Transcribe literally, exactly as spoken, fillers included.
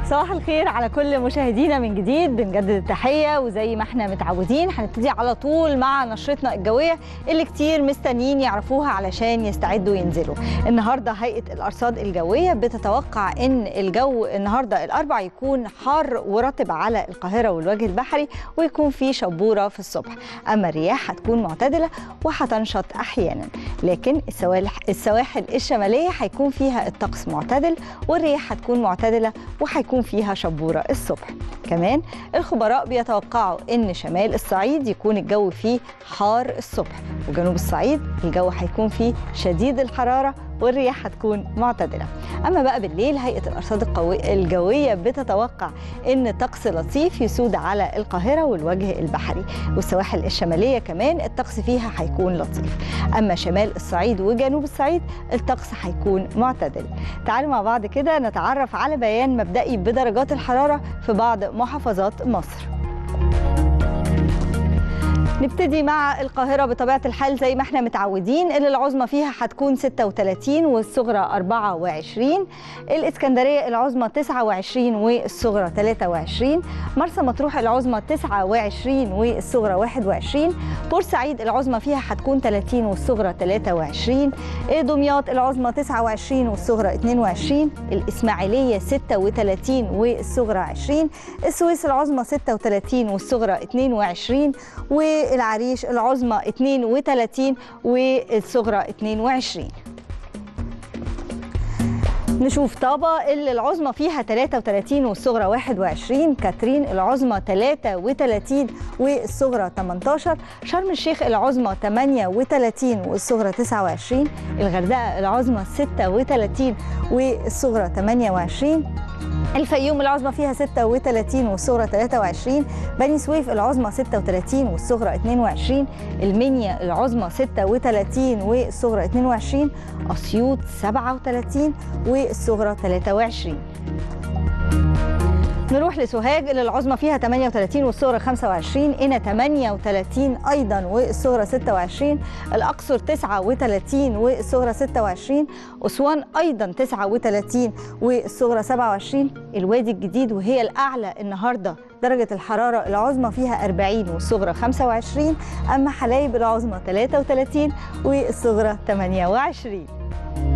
صباح الخير على كل مشاهدينا من جديد، بنجدد التحية وزي ما احنا متعودين هنبتدي على طول مع نشرتنا الجوية اللي كتير مستنيين يعرفوها علشان يستعدوا ينزلوا. النهاردة هيئة الأرصاد الجوية بتتوقع ان الجو النهاردة الأربع يكون حار ورطب على القاهرة والوجه البحري ويكون فيه شبورة في الصبح، أما الرياح هتكون معتدلة وهتنشط أحيانا، لكن السواحل الشمالية هيكون فيها الطقس معتدل والرياح هتكون معتدلة وهيكون فيها شبورة الصبح. كمان الخبراء بيتوقعوا ان شمال الصعيد يكون الجو فيه حار الصبح، وجنوب الصعيد الجو هيكون فيه شديد الحرارة والرياح هتكون معتدلة. أما بقى بالليل هيئة الأرصاد الجوية بتتوقع إن طقس لطيف يسود على القاهرة والوجه البحري، والسواحل الشمالية كمان الطقس فيها هيكون لطيف. أما شمال الصعيد وجنوب الصعيد الطقس هيكون معتدل. تعالوا مع بعض كده نتعرف على بيان مبدئي بدرجات الحرارة في بعض محافظات مصر. نبتدي مع القاهرة بطبيعة الحال زي ما احنا متعودين، اللي العظمى فيها هتكون ستة وثلاثين والصغرى أربعة وعشرين، الإسكندرية العظمى تسعة وعشرين والصغرى ثلاثة وعشرين، مرسى مطروح العظمى تسعة وعشرين والصغرى واحد وعشرين، بورسعيد العظمى فيها هتكون ثلاثين والصغرى ثلاثة وعشرين، دمياط العظمى تسعة وعشرين والصغرى اثنين وعشرين، الإسماعيلية ستة وثلاثين والصغرى عشرين، السويس العظمى ستة وثلاثين والصغرى اثنين وعشرين، و العريش العظمى اثنين وثلاثين والصغرى اثنين وعشرين. نشوف طابة اللي العظمى فيها ثلاثة وثلاثين والصغرى واحد وعشرين، كاترين العظمى ثلاثة وثلاثين والصغرى ثمانية عشر، شرم الشيخ العظمى ثمانية وثلاثين والصغرى تسعة وعشرين، الغردقة العظمى ستة وثلاثين والصغرى ثمانية وعشرين، الفيوم العظمى فيها ستة وثلاثين والصغرى ثلاثة وعشرين، بني سويف العظمى ستة وثلاثين والصغرى اثنين وعشرين، المنيا العظمى ستة وثلاثين والصغرى اثنين وعشرين، أسيوط سبعة وثلاثين والصغرى ثلاثة وعشرين. نروح لسوهاج اللي العظمى فيها ثمانية وثلاثين والصغرى خمسة وعشرين، قنا ثمانية وثلاثين أيضا والصغرى ستة وعشرين، الأقصر تسعة وثلاثين والصغرى ستة وعشرين، أسوان أيضا تسعة وثلاثين والصغرى سبعة وعشرين، الوادي الجديد وهي الأعلى النهاردة درجة الحرارة العظمى فيها أربعين والصغرى خمسة وعشرين، أما حلايب العظمى ثلاثة وثلاثين والصغرى ثمانية وعشرين.